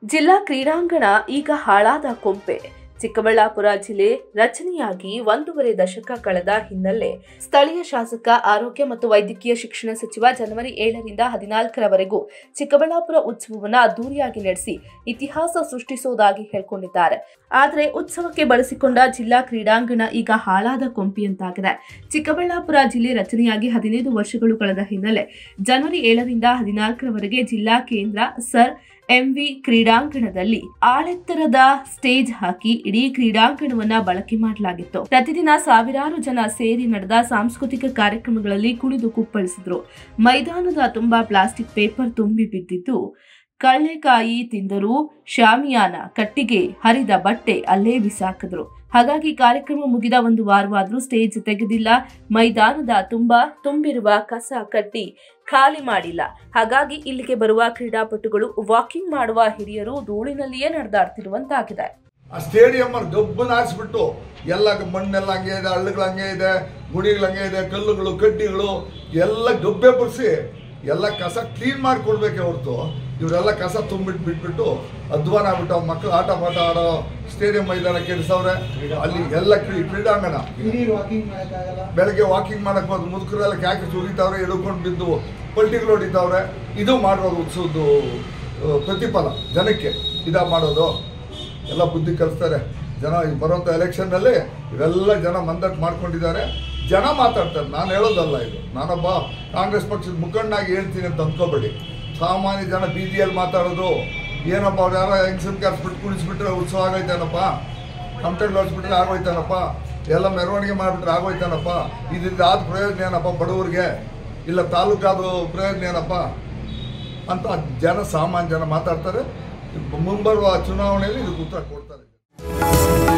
ಜಿಲ್ಲಾ ಕ್ರೀಡಾಂಗಣ ಈಗ ಹಾಳಾದ ಕೊಂಪೆ. ಚಿಕ್ಕಬಳ್ಳಾಪುರ ಜಿಲ್ಲೆ ರಚನೆಯಾಗಿ 1.5 ದಶಕ ಕಳೆದ ಹಿನ್ನೆಲೆ ಸ್ಥಳೀಯ ಶಾಸಕ ಆರೋಗ್ಯ ಮತ್ತು ವೈದ್ಯಕೀಯ ಶಿಕ್ಷಣ ಸಚಿವ ಜನವರಿ 7ರಿಂದ 14ರವರೆಗೂ ಚಿಕ್ಕಬಳ್ಳಾಪುರ ಉತ್ಸವವನ್ನು ಅದ್ದೂರಿಯಾಗಿ ನಡೆಸಿ ಇತಿಹಾಸ ಸೃಷ್ಟಿಸುವುದಾಗಿ ಹೇಳಿಕೊಂಡಿದ್ದಾರೆ. ಆದರೆ ಉತ್ಸವಕ್ಕೆ ಬಳಸಿಕೊಂಡ ಜಿಲ್ಲಾ ಕ್ರೀಡಾಂಗಣ ಈಗ ಹಾಳಾದ ಕೊಂಪೆಯಂತಾಗಿದೆ. ಚಿಕ್ಕಬಳ್ಳಾಪುರ ಜಿಲ್ಲೆ ರಚನೆಯಾಗಿ 15 ವರ್ಷಗಳು ಕಳೆದ ಹಿನ್ನೆಲೆ ಜನವರಿ 7ರಿಂದ 14ರವರೆಗೆ ಜಿಲ್ಲಾ ಕೇಂದ್ರ ಸರ್ ಎಂವಿ ಕ್ರೀಡಾಂಗಣದಲ್ಲಿ ಆಳೆತ್ತರದ ಸ್ಟೇಜ್ ಹಾಕಿ ಇಡೀ ಕ್ರೀಡಾಂಗಣವನ್ನ ಬಳಕೆ ಮಾಡಲಾಗಿತ್ತು. ಪ್ರತಿದಿನ ಸಾವಿರಾರು ಜನ ಸೇರಿ ನಡೆದ ಸಾಂಸ್ಕೃತಿಕ ಕಾರ್ಯಕ್ರಮಗಳಲ್ಲಿ ಕುಣಿದು ಕುಪ್ಪಳಿಸಿದ್ರು. ಮೈದಾನದ ತುಂಬಾ ಪ್ಲಾಸ್ಟಿಕ್ ಪೇಪರ್ ತುಂಬಿ ಬಿದ್ದಿದ್ದು, ಕಳ್ಳೆಕಾಯಿ ತಿಂದರೂ ಶಾಮಿಯಾನ ಕಟ್ಟಿಗೆ ಹರಿದ ಬಟ್ಟೆ ಅಲ್ಲೇ ಬಿಸಾಕಿದ್ರು. ಹಾಗಾಗಿ ಕಾರ್ಯಕ್ರಮ ಮುಗಿದ 1 ವಾರವಾದರೂ ಸ್ಟೇಜ್ ತೆಗೆದಿಲ್ಲ. ಮೈದಾನದ ತುಂಬಿರುವ ಕಸ ಕಟ್ಟಿ ಖಾಲಿ ಮಾಡಿಲ್ಲ. ಹಾಗಾಗಿ ಇಲ್ಲಿಗೆ ಬರುವ ಕ್ರೀಡಾಪಟುಗಳು ವಾಕಿಂಗ್ ಮಾಡುವ ಹಿರಿಯರು ಧೂಳಿನಲ್ಲಿಯೇ ನಡೆದಾಡ್ತಿರುವಂತಾಗಿದೆ. ಆ ಸ್ಟೇಡಿಯಂ ಗಬ್ಬನ ಹಾರಿಸ್ಬಿಟ್ಟು ಎಲ್ಲ ಮಣ್ಣೆಲ್ಲ ಹಂಗೆ ಇದೆ, ಹಳ್ಳಗಳು ಹಂಗೆ ಇದೆ, ಗುಡಿಗಳು ಹಂಗೆ ಇದೆ, ಕಲ್ಲುಗಳು ಕಡ್ಡಿಗಳು ಎಲ್ಲ ಗಬ್ಬೆ ಬರ್ಸಿ ಎಲ್ಲ ಕಸ ಕ್ಲೀನ್ ಮಾಡಿಕೊಡ್ಬೇಕೆ ಹೊರತು ಇವರೆಲ್ಲ ಕಸ ತುಂಬಿಟ್ಟು ಅಧ್ವಾನ ಆಗ್ಬಿಟ್ಟು ಮಕ್ಕಳು ಆಟ ಪಾಠ ಆಡೋ ಸ್ಟೇಡಿಯಂ ಮೈದಾನ ಕೆಡಿಸವ್ರೆ. ಅಲ್ಲಿ ಎಲ್ಲ ಕ್ರೀಡಾಂಗಣ ಬೆಳಗ್ಗೆ ವಾಕಿಂಗ್ ಮಾಡಕ್ ಹೋದ್ ಮುದುಕರೆಲ್ಲ ಕ್ಯಾಕೆ ಸುರಿತಾವ್ರೆ, ಎಳ್ಕೊಂಡು ಬಿದ್ದು ಪಲ್ಟಿಗಳು ಹೊಡಿತಾವ್ರೆ. ಇದು ಮಾಡೋದು ಉತ್ಸವದ್ದು ಪ್ರತಿಫಲ ಜನಕ್ಕೆ ಮಾಡೋದು. ಎಲ್ಲ ಬುದ್ಧಿ ಕಲಿಸ್ತಾರೆ ಜನ. ಬರುವಂಥ ಎಲೆಕ್ಷನ್ನಲ್ಲಿ ಇವೆಲ್ಲ ಜನ ಮಂದಟ್ಟು ಮಾಡ್ಕೊಂಡಿದ್ದಾರೆ. ಜನ ಮಾತಾಡ್ತಾರೆ, ನಾನು ಹೇಳೋದಲ್ಲ ಇದು. ನಾನೊಬ್ಬ ಕಾಂಗ್ರೆಸ್ ಪಕ್ಷದ ಮುಖಂಡನಾಗಿ ಹೇಳ್ತೀನಿ ಅಂತ ಅಂದ್ಕೋಬೇಡಿ. ಸಾಮಾನ್ಯ ಜನ ಬೀದಿಯಲ್ಲಿ ಮಾತಾಡೋದು ಏನಪ್ಪ, ಅವ್ರು ಯಾರೋ ಹೆಂಗಸನ್ ಕರ್ಸ್ಬಿಟ್ಟು ಕುಣಿಸ್ಬಿಟ್ರೆ ಉತ್ಸವ ಆಗೋಯ್ತಾನಪ್ಪ, ಕಂಪ್ಲೇಂಟ್ ಹೊಡ್ಸ್ಬಿಟ್ರೆ ಆಗೋಯ್ತಾನಪ್ಪ, ಎಲ್ಲ ಮೆರವಣಿಗೆ ಮಾಡಿಬಿಟ್ರೆ ಆಗೋಯ್ತಾನಪ್ಪ, ಇದರಿಂದ ಆದ ಪ್ರಯೋಜನ ಏನಪ್ಪ ಬಡವ್ರಿಗೆ, ಇಲ್ಲ ತಾಲೂಕಾದ ಪ್ರಯೋಜನ ಏನಪ್ಪ ಅಂತ ಸಾಮಾನ್ಯ ಜನ ಮಾತಾಡ್ತಾರೆ. ಮುಂಬರುವ ಚುನಾವಣೆಯಲ್ಲಿ ಇದಕ್ಕೆ ಉತ್ತರ ಕೊಡ್ತಾರೆ.